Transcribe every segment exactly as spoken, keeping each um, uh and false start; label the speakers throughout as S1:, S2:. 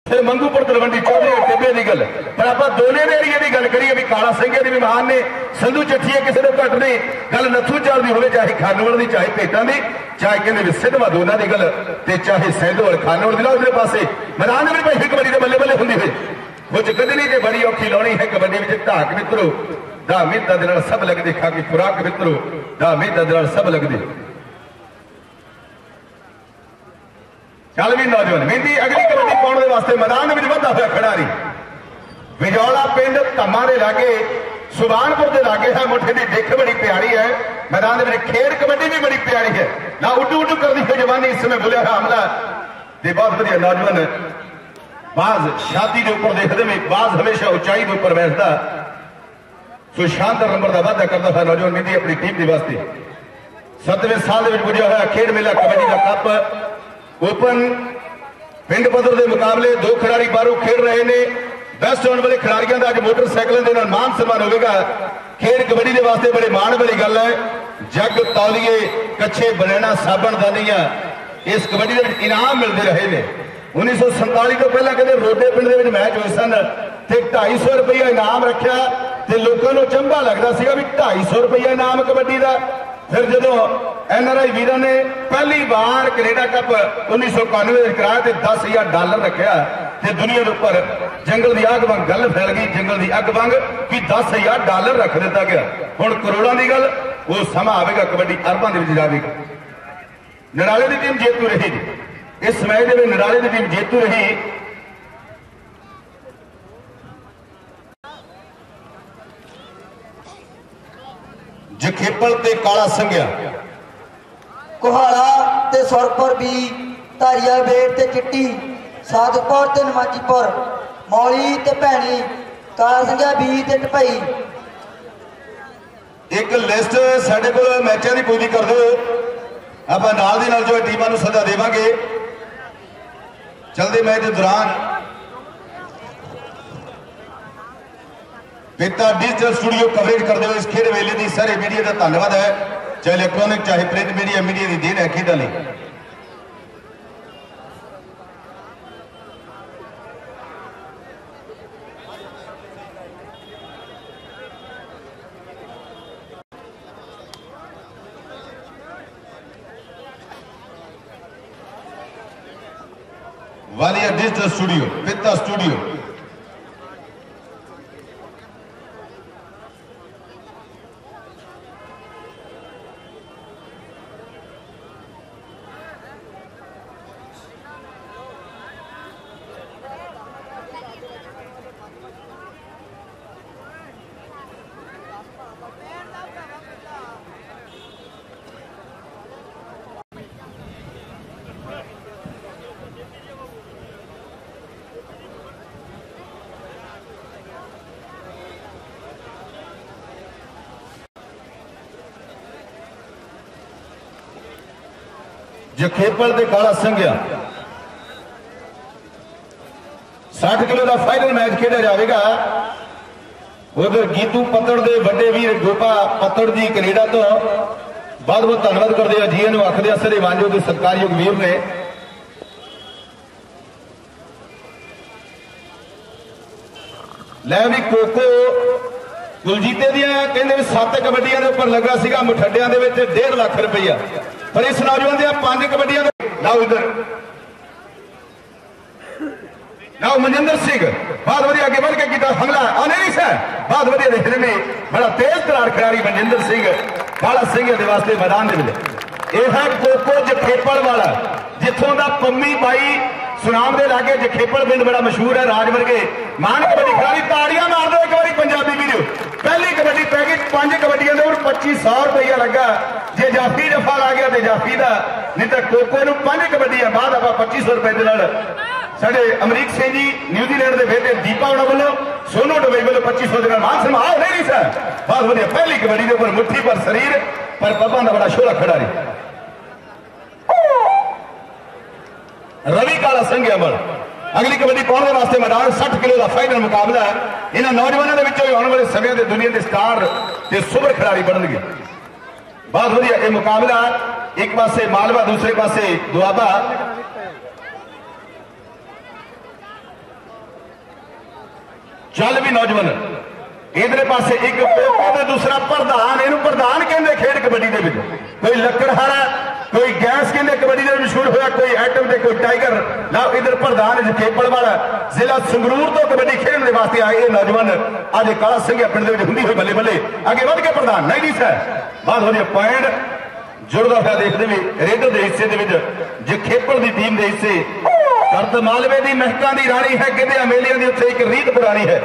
S1: फिर मंगूपुर तलवंडी चौधरी टिब्बे की गल, पर आप दोने एरिए की गल करिए भी काला सिंह भी महान ने, संधू चट्ठीए किसी ने घट ने, गल नथू चाल की हो चाहे खानोवाल की, चाहे भेटा की, चाहे कहते भी सिद्धवा दोनों की गल, चाहे सैंधोवाल खानोवाल की, उधर पासे मैदान में भाई कबड्डी के बल्ले बल्ले होंगी हुई कुछ कदनी जो बड़ी औखी लानी है कबड्डी में ढाक मित्रों दा मेहनत के सब लगते, खाकी खुराक मित्रों दा मेहनत के सब लगते। चल भी नौजवान मेहंदी अगली कबड्डी पाने वास्ते मैदान में वधा हुआ खिडारी विजौला पिंड धम्मा के लागे सुबानपुर के लागे है, मुठे की दिख बड़ी प्यारी है, मैदान में खेड कबड्डी भी बड़ी प्यारी है ना, उड्डू उड्डू करती है जवानी इस समय बुलिया हुआ हमला ते बहुत वधिया नौजवान बाज शादी के उपर देखते में बाज हमेशा उचाई के उपर बैठता, सो शानदार नंबर का वाधा करता हुआ नौजवान मेहंदी अपनी टीम के वास्ते सत्तवें साल पुजा हुआ खेड मेला कबड्डी का कप ओपन पिंड पद्धर के मुकाबले दो खिलाड़ी बाहरों खेल रहे हैं, बेस्ट होने वाले खिलाड़ियों का अज मोटरसाइकिलों के मान सम्मान होगा। खेल कबड्डी के वास्ते बड़े मान वाली गल है, जग तौलीए कच्छे बनैना साबन दानिया इस कबड्डी के इनाम मिलते रहे हैं। उन्नीस सौ संताली तो पहला कहते रोडे पिंड के मैच हुए सन, ढाई सौ रुपया इनाम रखा तो लोगों को चंबा लगता है भी ढाई सौ रुपया इनाम कबड्डी का। फिर जो एन आर आई वीर ने पहली बार कनेडा कप उन्नीस सौ इक्यानवे कराया तो दस हजार डॉलर रखा तो दुनिया के उपर जंगल की अग वांग गल फैल गई, जंगल की अग वांग कि दस हजार डॉलर रख दिता गया। हुण करोड़ों की गल वो समा आएगा, कबड्डी अरबां दे विच जाएगा। नराले की टीम जेतू रही, इस मैच में नराले की टीम जेतू रही। जखेपल ते काला संघिया
S2: कोहाड़ा ते सुरपुर भी धारिया बेट ते चिट्टी साधुपुर ते नमाजीपुर मौली ते भैनी काला संघिया भी ते ढपई।
S1: एक लिस्ट साडे कोल मैचों की पूरी कर दो, आप नाल दी नाल जो टीमां नूं सदा देवांगे। चलते मैच के दौरान पिता डिजिटल स्टूडियो कवरेज करते हुए इस खेड मेले की सारे मीडिया का धन्यवाद है, चाहे इलेक्ट्रॉनिक चाहे प्रिंट मीडिया, मीडिया की देन है खेडा लई। वालिया डिजिटल स्टूडियो पिता स्टूडियो जखेपल ते काला संघिया साठ किलो का फाइनल मैच खेड़ा जाएगा। उधर गीतू पत्तड़ के बड़े वीर गोपा पत्तड़ जी कनेडा तो बहुत बहुत धन्यवाद करते हैं, जी एन आखदे सर मानयोग के सत्कारयोग वीर ने। लै भी कोको कुलजीते दियां कहंदे भी सत्त कबड्डियां दे उपर लगा सीगा मुठड्डियां दे विच डेढ़ लाख रुपया, पर इस नौजवान दियां पांच कबड्डियां लाओ इधर लाओ मनजिंदर सिंह बहुत वधिया आगे बढ़ के किया हमला अनेरी से बहुत वधिया देखने में बड़ा तेज तरार खिलाड़ी मनजिंदर सिंह काला सिंह के वास्ते मैदान दे विच यह है कोको जखेपल वाला जिथों का पम्मी बाई सुनाम के लागे जखेपल पिंड बड़ा मशहूर है। राज वर्गे मान कबड्डी खिलाड़ी ताड़ियां मार दो एक बार पंजाबी वीडियो पहली कबड्डी पै गई पांच कबड्डियां दे पच्ची सौ रुपया लगा, जे जाफी जफा ला गया तो जाफी का, नहीं तो कोको नूं पांच कबड्डियां बाद आप पच्ची सौ रुपए के नाल साडे अमरीक सिंह जी न्यूजीलैंड के बेटे दीपा उन्होंने वालों सोनू डुबई वालों पच्ची सौ के मान सम्मान नहीं सर बहुत वधिया पहली कबड्डी के उपर मुट्ठी पर शरीर पर पब्बां दा बड़ा शोला खिडारी रवि काला संघिया अमल। अगली कबड्डी पाने वास्ते मैदान साठ किलो का फाइनल मुकाबला है। इन्होंने नौजवानों के आने वाले समय के दुनिया के स्टार के सुपर खिलाड़ी बनणगे। बहुत वधिया यह मुकाबला, एक पासे मालवा दूसरे पासे दुआबा। चल भी नौजवान इधर पासे एक कोको दूसरा प्रधान, इनू प्रधान कहते खेड कबड्डी दे विच। कोई लकड़हारा, कोई गैस कहते कबड्डी दे मशहूर होया, कोई एटम दे, कोई टाइगर। ला इधर प्रधान खेपल वाला जिला संगरूर तो कबड्डी खेलने वास्ते आए ये नौजवान अज काला सिंह पिंड दे हुंदी होई बल्ले बल्ले अगे वध के प्रधान नहीं दी सर बात हो रही पॉइंट जुड़दा पिया देखदे भी रेडर दे हिस्से दे विच जे खेपल दी टीम दे हिस्से करत मालवे दी महकां दी राणी है, गिद्धियां मेलियां दी उत्थे एक रीत पुरानी है।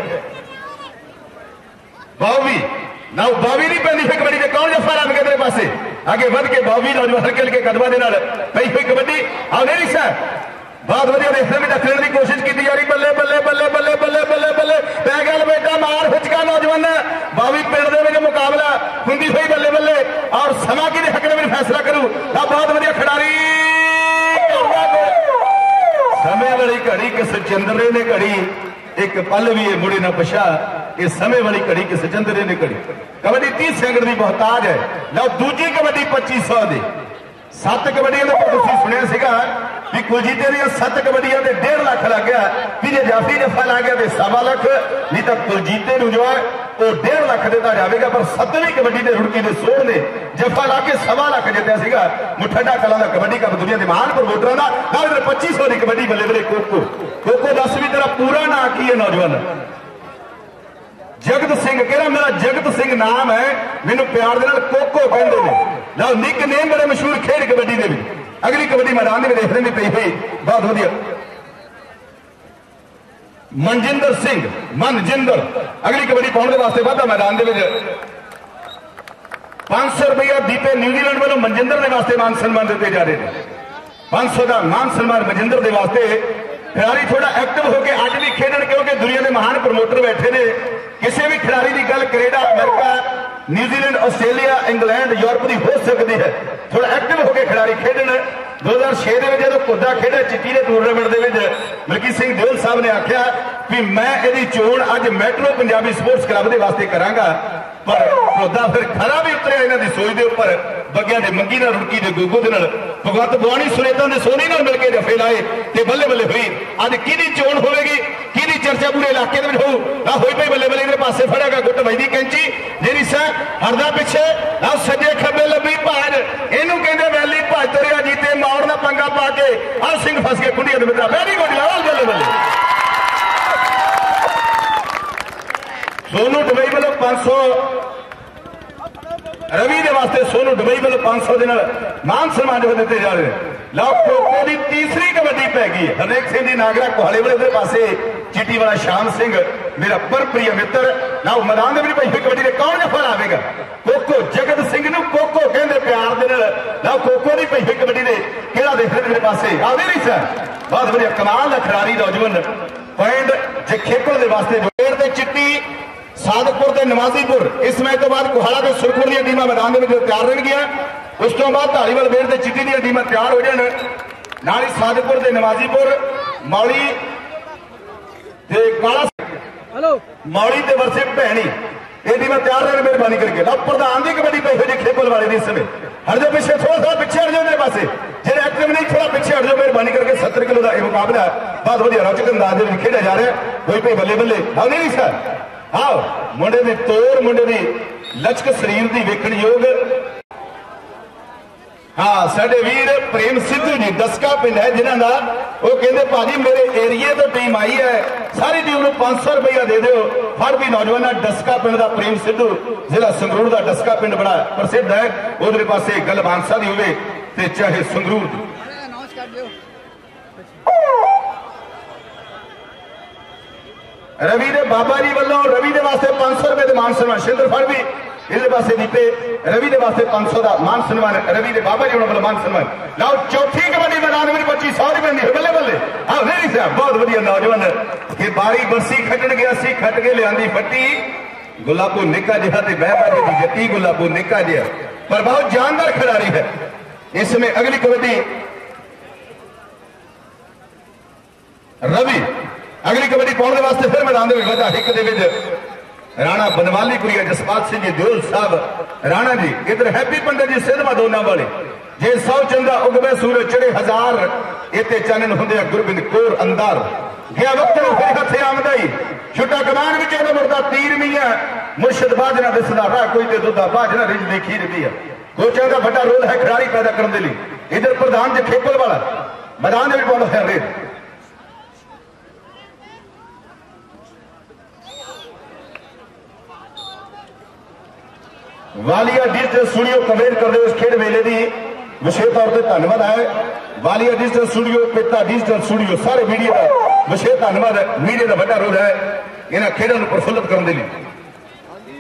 S1: बावी ना बावी नहीं पैंदी फिर कबड्डी कौन जफा रब के पासे आगे बढ़ के बावी नौजवान हल्के हल्के कदमां दे नाल पई हुई कबड्डी आ नहीं सर बहुत वधिया देखने में दखने की कोशिश की जा रही। बल्ले बल्ले बल्ले बल्ले बल्ले बल्ले बल्ले पै गया बेटा मार हुचका नौजवान बावी पिंड दे मुकाबला हुंदी हुई बल्ले बल्ले और समा कि हक ने फैसला करूं। बहुत वधिया खिडारी समय वाली घड़ी किस चंद्रे ने घड़ी एक पल भी ये मुड़े ना पछा ये समय वाली घड़ी किस चंद्रे ने घड़ी। कबड्डी तीस सैकड़ की बहुताज है। लो दूजी कबड्डी पच्चीस सौ की सत्त कबड्डियां का तुसीं सुनिया सीगा कि कुलजीते दी सत्त कबड्डियां ते डेढ़ लाख लग गया कि जे जाफी जफा ला गया तो सवा लाख नहीं तो कुलजीते नूं जो है वो डेढ़ लाख देता जाएगा। पर सत्तवीं कबड्डी ने रुड़की ने सोड़ ने जफा ला के सवा लाख जितया सीगा। मुठ्ठा कलां दा कबड्डी कप दुनिया के महान प्रमोटरां दा नाल पच्चीस सौ की कबड्डी बल्ले बल्ले कोको कोको दस भी तेरा पूरा नाम की है नौजवान जगत सिंह कहना मेरा जगत सिंह नाम है मैनू प्यार दे नाल कोको कहंदे ने। लो निक नेम बड़े मशहूर खेड कबड्डी दे विच अगली कबड्डी मैदान में देखने में पई हुई बहुत वधिया मनजिंदर सिंह मनजिंदर अगली कबड्डी पाउण दे वास्ते वाधा मैदान दे विच पांच सौ रुपया दीपे न्यूजीलैंड वालों मनजिंदर के वास्ते मान सम्मान दिते जा रहे हैं। पांच सौ का मान सम्मान मनजिंदर के वास्ते खिलाड़ी थोड़ा एक्टिव होकर अज भी खेडन क्योंकि दुनिया के महान प्रमोटर बैठे ने किसी भी खिलाड़ी की गल Canada America New Zealand Australia England Europe की हो सकती है। थोड़ा एक्टिव होकर खिलाड़ी खेडन दो हजार छे जो कुदा खेडा चिट्टी के टूरनामेंट के मलकीत सिंह दिओल साहब ने आख्या कि मैं यदि चोण अज मैट्रो पंजाबी स्पोर्ट्स क्लब के वास्ते करांगा पर कुदा फिर खरा भी उतरिया इन्हों की सोच के उपर बगिया के मंगी ना रुड़की के गोगो के भगवंत बुआणी सुनेता ने सोनी नाल मिलकर जफे लाए तो बल्ले बल्ले हुई अज कि चोण होगी कि चर्चा पूरे इलाके हो हुई पई बल्ले बल्ले इधर पासे फड़ेगा गुट वजदी कैंची जी सर हरदा पिछे आ सजे खब्बे लंबी भाज इनू कहते वैली भज तुरिया जीते मौड़ ना पंगा पा के आ सिंह फस के खुंडिया दे मित्रा वेरी गुड लाल बल्ले बल्ले सोनू डुबई वालों पांच सौ रवि के वास्ते सोनू डुबई वालों पांच सौ मान सम्मान जो दिते जा रहे हैं। लो कोको की तीसरी कबड्डी पै गई हरनेक सिंह की नागरा कोहाले वाले उधर पासे चिट्टी वाला श्याम सिंह मेरा पर प्रिय मित्र ना मैदान में भाई कबड्डी कौन जफा लावेगा कोको जगत सिंह नूं कोको कहते प्यार दे ना कोको की पई कबड्डी ने केड़ा देखते मेरे पासे आवे नहीं सर बहुत बढ़िया कमाल का खिलाड़ी नौजवान पॉइंट जे खेपल के वास्ते वेड़ ते चिट्टी सादकपुर ते नवाजीपुर इस मैच तो बाद कुहाड़ा ते सुरखपुर दी टीमां मैदान में तैयार रह गया। उस तो बाद धारीवाल वेड़ ते चिट्टी दी टीमां तैयार हो जाण नाल ही सादकपुर ते नवाजीपुर मौली ते काला हेलो मौली ते वर्षे भैणी ये टीमां तैयार रहने मेहरबानी करके लो प्रधान दी कबड्डी पई हुई खेपल वाले दी समय हट जाओ पीछे थोड़ा थोड़ा पीछे हट जाओ मेरे पासे जे एक्टिव नहीं थोड़ा पीछे हट जाओ मेहरबानी करके सत्तर किलो का मुकाबला बहुत वधिया रोचक अंदाज में खेड़ा जा रहा है कोई पई बल्ले बल्ले हाँ नहीं सर आओ मुंडे की तोड़ मुंडे की लचक शरीर की वेखण योग हाँ साडे वीर प्रेम सिद्धू जी दसका पिंड है जिन्हों का वो कहते भाजी मेरे एरिए तो टीम आई है सारी टीम को पांच सौ रुपया दे दो हर भी नौजवान डस्का पिंड का प्रेम सिद्धू जिला संगरूर का डस्का पिंड बड़ा प्रसिद्ध है उधर पासे गल मानसा की होवे ते चाहे संगरूर रवि दे बाबा जी वालों रवि दे वास्ते पांच सौ रुपए मान सम्मान शिंदर फड़ भी इधर पासे दीपे रवि दे वास्ते पांच सौ का मान सम्मान रवि दे बाबा जी वालों मान सम्मान लाओ चौथी कबड्डी मैदान में पच्चीस सौ रुपए दी बल्ले बल्ले हाँ नहीं साहब बहुत बढ़िया नौजवान कि बारी बरसी खटन गया सी खट के लिया फट्टी गुलाबो निका जिहा ते बहबाजी की जती गुलाबो निका जिहा पर बहुत जानदार खिलाड़ी है। इसमें अगली कबड्डी रवि अगली कबड्डी पाने वास्ते फिर मैदान में वधा हिक दे विच राणा बनवाली कुरिया जसपाल सिंह जी दिओल साहब राणा जी इधर हैप्पी पंडित जी सिद्धवा दोना वाले जे सौ चंदा उगवे सूरज चढ़े हजार इते चानन हुंदे गुरबिंद कोर अंदार गया वक्त फिर हथे आमदाई ਛੁੱਟਾ ਕਮਾਨ ਵਿੱਚ ਉਹਦਾ ਮੁਰਦਾ ਤੀਰ ਮੀਆਂ ਮੁਰਸ਼ਦ ਬਾਜਨਾ ਦਿਸਦਾ ਰਾ ਕੋਈ ਤੇ ਦੁੱਧਾ ਬਾਜਨਾ ਰਿਜ ਦੇਖੀ ਰਹੀ ਹੈ। ਕੋਚਾਂ ਦਾ ਵੱਡਾ ਰੋਲ ਹੈ ਖਿਡਾਰੀ ਪੈਦਾ ਕਰਨ ਦੇ ਲਈ। ਇਧਰ ਪ੍ਰਧਾਨ ਜਖੇਪਲ ਵਾਲਾ मैदान में पाਉਂਦਾ ਹੋਇਆ raid Walia digital studio cover करते हुए इस खेड मेले की विशेष तौर पर धन्यवाद है। वालिया डिजिटल स्टूडियो पिता डिजिटल स्टूडियो सारे मीडिया का विशेष धन्यवाद है। मीडिया का बड़ा रोल है इन्होंने खेलों को प्रफुल्लित करने के लिए।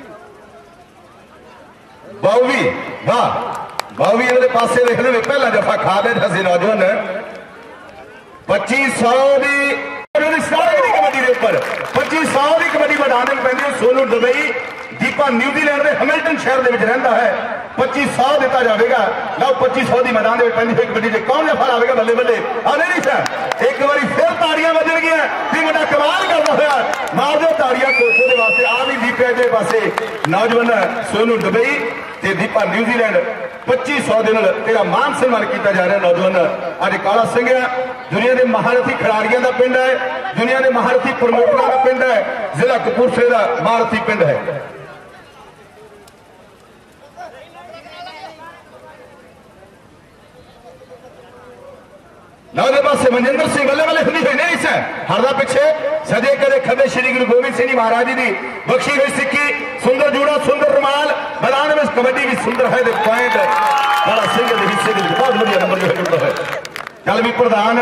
S1: बावी वाह बावी इन्होंने पासे देखने में पहला दफा खा बैठा से नौजवान पच्चीस सौ की कबड्डी के उपर पच्चीस सौ की कबड्डी मैदान में पैंती सोनू दुबई दीपा न्यूजीलैंड के हैमिल्टन शहर के रहता है। पच्चीस सौ दिता जाएगा लो पच्चीस सौ की मैदान में पैंती हुई कबड्डी से कौन दफा आएगा बल्ले बल्ले नहीं सर एक बार फिर ताड़ियां बजन गया बड़ा कमाल करता हुआ मार दो ताड़ियां कोचों के वास्ते आ भी दीपे के पासे नौजवान सोनू दुबई ते दीपा न्यूजीलैंड पच्चीस सौ दिन तेरा मान सम्मान किया जा रहा है। नौजवान अज काला सिंह दुनिया के महारथी खिलाड़ियों का पिंड है दुनिया के महारथी प्रमोटरों का पिंड है जिला कपूरथले का महारथी पिंड है। नौदे पासे मनजिंदर सिंह बल्ले बल्ले हुई हुई नहीं सर हरदा पिछे सजे कदे खबे श्री गुरु गोबिंद सिंह महाराज जी की बख्शी हुई सिक्की सुंदर जूड़ा सुंदर रुमाल मैदान में कबड्डी भी सुंदर है पॉइंट बड़ा सिंह के हिस्से में बहुत बढ़िया नंबर जो जुड़ता है। चल भी प्रधान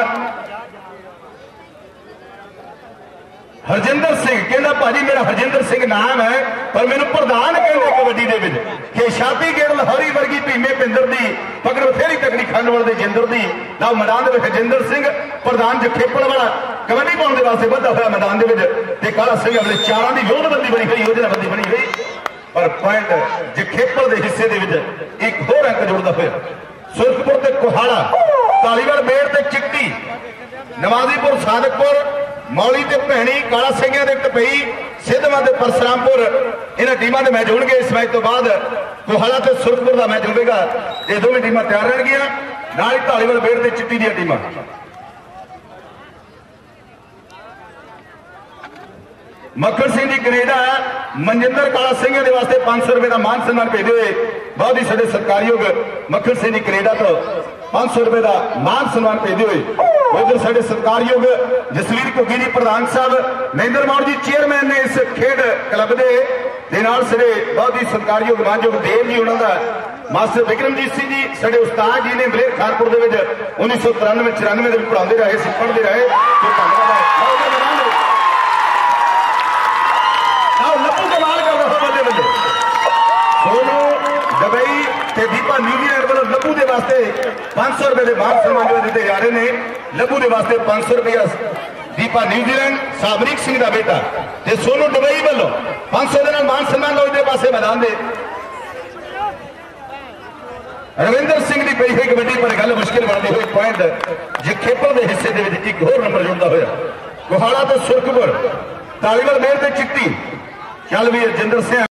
S1: हरजिंदर सिंह कहना भाजी मेरा हरजिंदर सिंह नाम है पर मैंने प्रधान कहते कबड्डी के छाती गेड़ लाहौरी वर्गी भीमे पिंदर की पकड़ बथेरी तकड़ी खंडवल के जिंदर की ना मैदान में हरजिंदर सिंह प्रधान जखेपल वाला कबड्डी पाने के वास्ते बढ़ा हुआ मैदान के काला सिंह अपने चारों की योजनाबंदी बनी हुई योजनाबंदी बनी हुई पर पॉइंट जखेपल के हिस्से एक होर अंक जुड़ता हुआ। सुरखपुर के कोहाड़ा धालीवाल मेड़ ते चिट्टी नवाजीपुर सादकपुर मौली ते भैणी काला सिंह के टपई सिद्धवा ते परसरामपुर इन्होंने टीमों के मैच होंगे। इस मैच तो बाद कोहाड़ा ते सुरखपुर का मैच होगा। ये दोवें टीम तैयार रहनगियां नाल ही धालीवाल मेड़ ते चिट्टी दी टीम। मक्खन सिंह जी कनेडा मनजिंदर काला सिंह के वास्ते पांच सौ रुपए का मान सम्मान भेजे हुए बहुत ही साढ़े सत्कारयोग मक्खन सिंह जी कनेडा तो पांच सौ रुपए का मान सम्मान भेजे हुए उधर साढ़े सत्कारयोग जसवीर घुग्गी जी प्रधान साहब महेंद्र मौड़ जी चेयरमैन ने इस खेड क्लब के नाल साढ़े बहुत ही सत्कारयोग मानयोग देव जी उन्होंने मास्टर विक्रमजीत सिंह जी साढ़े उस्ताद जी ने मलेर खानपुर के उन्नीस सौ तिरानवे चौरानवे पढ़ाते रहे सिखाते रहे तो धन्यवाद है। लपू कमाल कर रहा बल्ले बल्ले सोनू दुबई ते दीपा न्यूजीलैंड वालों लपू के वास्ते पांच सौ रुपए के मान सम्मान जो दिए जा रहे हैं। लपू के वास्ते पांच सौ रुपया दीपा न्यूजीलैंड साबरीक सिंह का बेटा ते सोनू दुबई वालों पांच सौ के मान सम्मान लो इधर पासे मैदान दे रविंदर सिंह की पई हुई कबड्डी पर गल मुश्किल बनती हुई पॉइंट जखेपल के हिस्से के एक होर नंबर जुड़ता हुआ। कोहाड़ा तो सुरखपुर धालीवाल मेड़ ते चिट्टी चल भी हरजिंदर सिंह